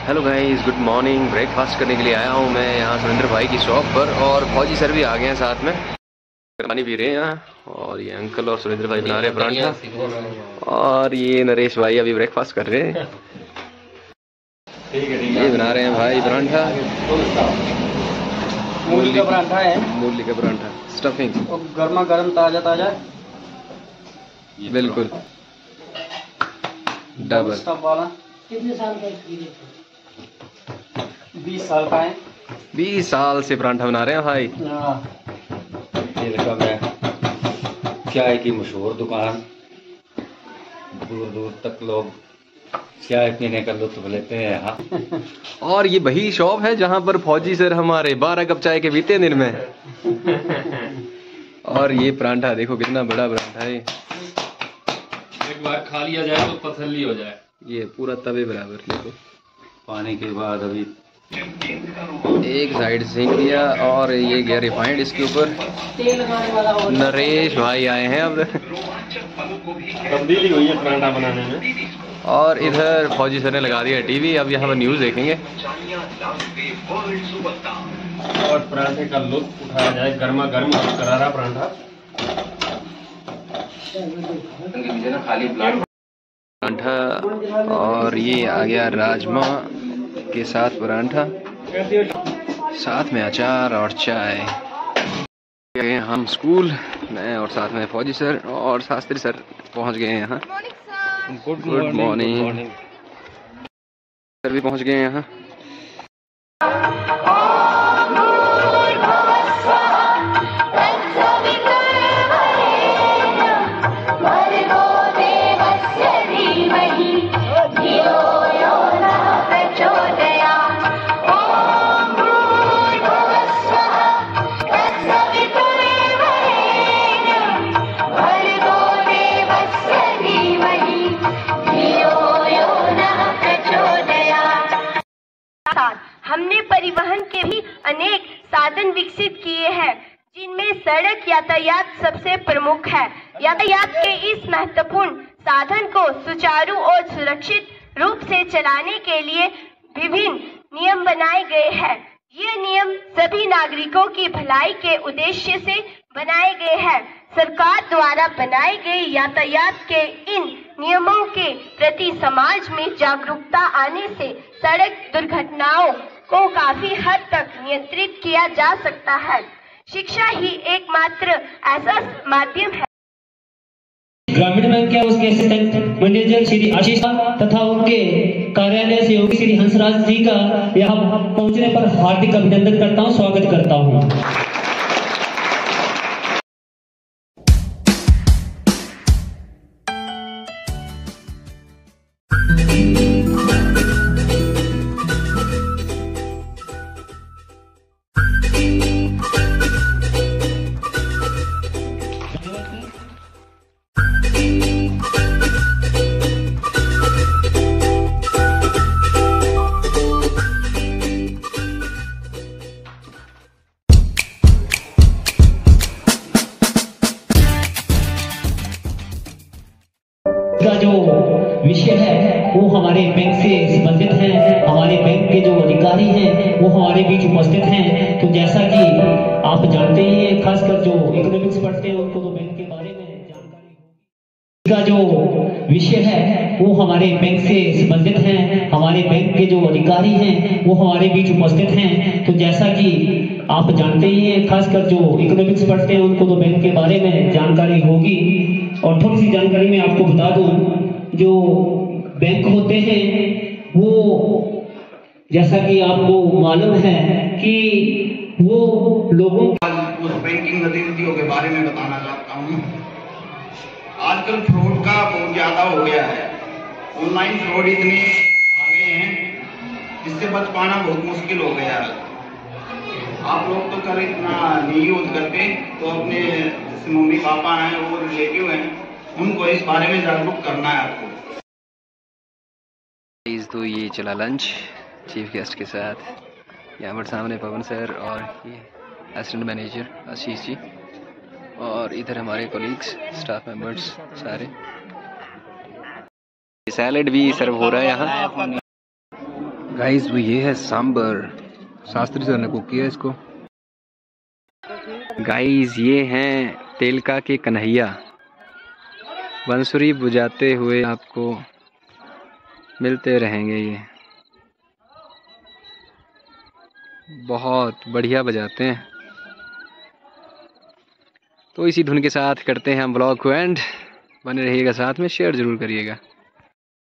Hello guys, good morning. Breakfast करने के लिए आया हूँ मैं यहाँ सुरेंद्र भाई की शॉप पर, और फौजी सर भी आ गए हैं साथ में। पानी पी रहे हैं यहाँ, और ये अंकल और सुरेंद्र भाई बना रहे हैं परांठा, और ये नरेश भाई अभी ब्रेकफास्ट कर रहे हैं। ये बना रहे हैं भाई परांठा, मूली का परांठा है, मूली का परांठा स्टफिंग, गर्मा गर्म ताजा ताजा बिल्कुल डबल स्टफ वाला। कितने साल का एक्सपीरियंस है? 20 साल का है। 20 साल से परांठा बना रहे हैं भाई। ये रकम है चाय की मशहूर दुकान, दूर दूर तक लोग चाय पीने का लुत्फ लेते हैं यहाँ। और ये वही शॉप है जहाँ पर फौजी सर हमारे 12 कप चाय के पीते हैं दिन में। और ये परांठा देखो कितना बड़ा परांठा है, एक बार खा लिया जाए तो तसल्ली हो जाए। ये पूरा तवे बराबर देखो। पानी के बाद अभी एक साइड सेक दिया, और ये गया रिफाइंड इसके ऊपर। तेल लगाने वाला और नरेश भाई आए हैं अब, तब्दीली हुई है परांठा बनाने में। और इधर फौजी सर ने लगा दिया टीवी। अब यहाँ पर न्यूज़ देखेंगे। और परांठे का लुत्फ उठाया जाए, गर्मा गर्म और करारा परांठा। परांठा, और ये आ गया राजमा के साथ परांठा, साथ में अचार और चाय। गए हम स्कूल, मैं और साथ में फौजी सर और शास्त्री सर पहुंच गए हैं यहाँ। गुड मॉर्निंग सर भी पहुंच गए हैं यहाँ। हमने परिवहन के भी अनेक साधन विकसित किए हैं, जिनमें सड़क यातायात सबसे प्रमुख है। यातायात के इस महत्वपूर्ण साधन को सुचारू और सुरक्षित रूप से चलाने के लिए विभिन्न नियम बनाए गए हैं। ये नियम सभी नागरिकों की भलाई के उद्देश्य से बनाए गए हैं। सरकार द्वारा बनाए गए यातायात के इन नियमों के प्रति समाज में जागरूकता आने से सड़क दुर्घटनाओं को काफी हद तक नियंत्रित किया जा सकता है। शिक्षा ही एकमात्र ऐसा माध्यम है। ग्रामीण बैंक के उसके असिस्टेंट मैनेजर श्री आशीष तथा उनके कार्यालय सहयोगी श्री हंसराज जी का यहाँ पहुँचने पर हार्दिक अभिनंदन करता हूँ, स्वागत करता हूँ। का जो विषय है वो हमारे बैंक से संबंधित है। हमारे बैंक के जो अधिकारी हैं वो हमारे बीच उपस्थित हैं। तो जैसा कि आप जानते ही हैं, खासकर जो इकोनॉमिक्स पढ़ते हैं उनको तो बैंक के बारे में जानकारी का जो विषय है वो हमारे बैंक से संबंधित है। हमारे बैंक के जो अधिकारी हैं वो हमारे बीच उपस्थित हैं। तो जैसा कि आप जानते ही हैं, खासकर जो इकोनॉमिक्स पढ़ते हैं उनको तो बैंक के बारे में जानकारी होगी। और थोड़ी सी जानकारी मैं आपको बता दूं, जो बैंक होते हैं वो जैसा कि आपको मालूम है कि वो लोगों उस बैंकिंग गतिविधियों के बारे में बताना चाहता हूँ। आजकल फ्रॉड का बहुत ज्यादा हो गया है। ऑनलाइन फ्रॉड इतने आ गए हैं जिससे बच पाना बहुत मुश्किल हो गया है। आप लोग तो कर इतना नहीं यूज करते, तो अपने जैसे मम्मी पापा हैं वो रिलेटिव हैं, उनको इस बारे में जागरूक करना है आपको। तो ये चला लंच चीफ गेस्ट के साथ। यहाँ पर सामने पवन सर और ये असिस्टेंट मैनेजर आशीष जी, और इधर हमारे कोलीग्स स्टाफ मेंबर्स सारे। सैलेड भी सर्व हो रहा है यहाँ। गाइस वो ये है सांबर, शास्त्री सर ने कुक किया इसको। गाइस ये हैं तेलका के कन्हैया, बंसुरी बुझाते हुए आपको मिलते रहेंगे। ये बहुत बढ़िया बजाते हैं। तो इसी धुन के साथ करते हैं हम ब्लॉग को एंड। बने रहिएगा साथ में, शेयर ज़रूर करिएगा।